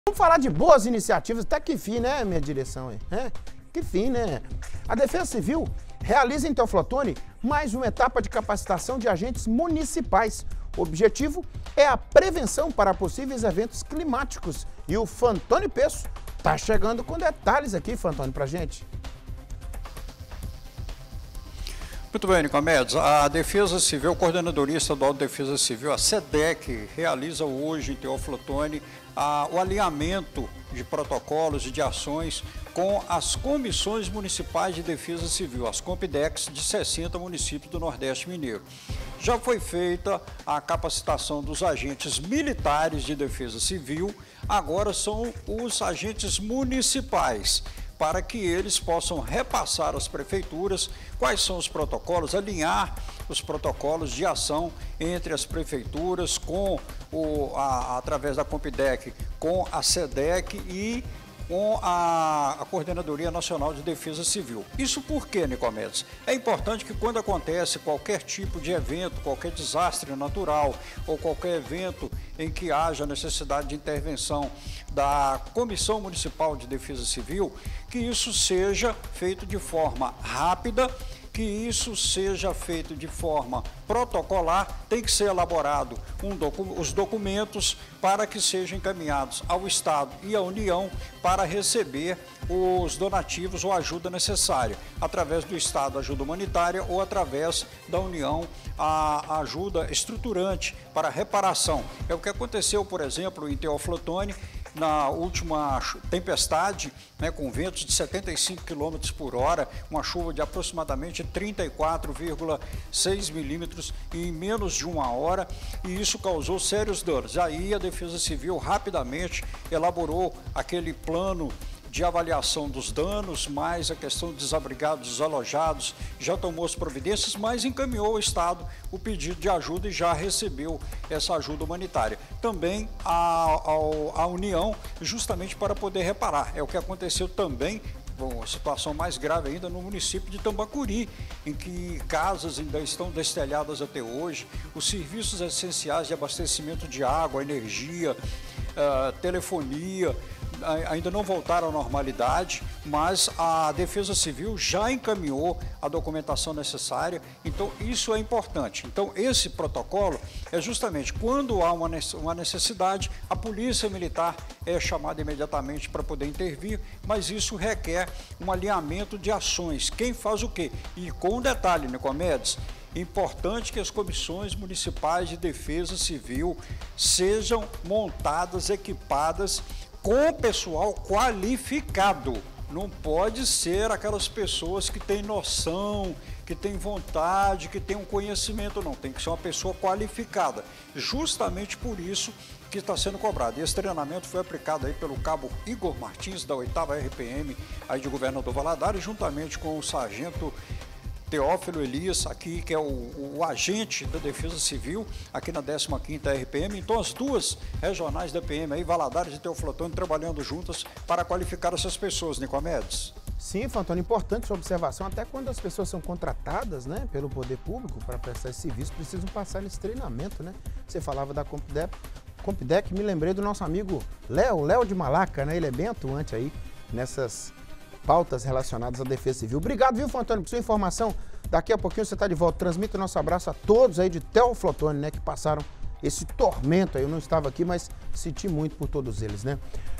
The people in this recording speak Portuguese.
Vamos falar de boas iniciativas, até que fim, né, minha direção aí? Que fim, né? A Defesa Civil realiza em Teoflotone mais uma etapa de capacitação de agentes municipais. O objetivo é a prevenção para possíveis eventos climáticos. E o Fantoni Peço tá chegando com detalhes aqui, Fantoni, pra gente. Muito bem, Nicomedes. A Defesa Civil, a Coordenadoria Estadual de Defesa Civil, a SEDEC, realiza hoje em Teoflotone o alinhamento de protocolos e de ações com as comissões municipais de defesa civil, as COMPIDECs de 60 municípios do Nordeste Mineiro. Já foi feita a capacitação dos agentes militares de defesa civil, agora são os agentes municipais, para que eles possam repassar às prefeituras quais são os protocolos, alinhar os protocolos de ação entre as prefeituras, através da COMPIDEC, com a SEDEC e com a Coordenadoria Nacional de Defesa Civil. Isso por quê, Nicomedes? É importante que quando acontece qualquer tipo de evento, qualquer desastre natural ou qualquer evento em que haja necessidade de intervenção da Comissão Municipal de Defesa Civil, que isso seja feito de forma rápida, que isso seja feito de forma protocolar, tem que ser elaborado os documentos para que sejam encaminhados ao Estado e à União para receber os donativos ou ajuda necessária, através do Estado, ajuda humanitária, ou através da União, a ajuda estruturante para reparação. É o que aconteceu, por exemplo, em Teoflotone, na última tempestade, com ventos de 75 km por hora, uma chuva de aproximadamente 34,6 milímetros em menos de uma hora, e isso causou sérios danos. Aí a Defesa Civil rapidamente elaborou aquele plano de avaliação dos danos, mais a questão dos desabrigados, desalojados, já tomou as providências, mas encaminhou ao Estado o pedido de ajuda e já recebeu essa ajuda humanitária. Também a União, justamente para poder reparar. É o que aconteceu também, a situação mais grave ainda no município de Tambacuri, em que casas ainda estão destelhadas até hoje, os serviços essenciais de abastecimento de água, energia, telefonia, ainda não voltaram à normalidade, mas a Defesa Civil já encaminhou a documentação necessária, então isso é importante. Então esse protocolo é justamente quando há uma necessidade, a Polícia Militar é chamada imediatamente para poder intervir, mas isso requer um alinhamento de ações, quem faz o quê? E com um detalhe, Nicomedes, importante que as comissões municipais de defesa civil sejam montadas, equipadas com pessoal qualificado. Não pode ser aquelas pessoas que têm noção, que têm vontade, que têm um conhecimento, não. Tem que ser uma pessoa qualificada. Justamente por isso que está sendo cobrado. E esse treinamento foi aplicado aí pelo cabo Igor Martins, da 8ª RPM, aí de Governador Valadares, juntamente com o sargento Teófilo Elias, aqui, que é o agente da Defesa Civil, aqui na 15ª RPM. Então, as duas regionais da PM aí, Valadares e Teoflotone, trabalhando juntas para qualificar essas pessoas, Nicomedes. Sim, Fantoni, importante sua observação, até quando as pessoas são contratadas, né, pelo poder público para prestar esse serviço, precisam passar nesse treinamento, né? Você falava da COMPIDEC, me lembrei do nosso amigo Léo de Malaca, né? Ele é bem atuante aí nessas pautas relacionadas à Defesa Civil. Obrigado, viu, Fantoni, por sua informação. Daqui a pouquinho você está de volta. Transmito o nosso abraço a todos aí de Teoflotone, né, que passaram esse tormento aí. Eu não estava aqui, mas senti muito por todos eles, né?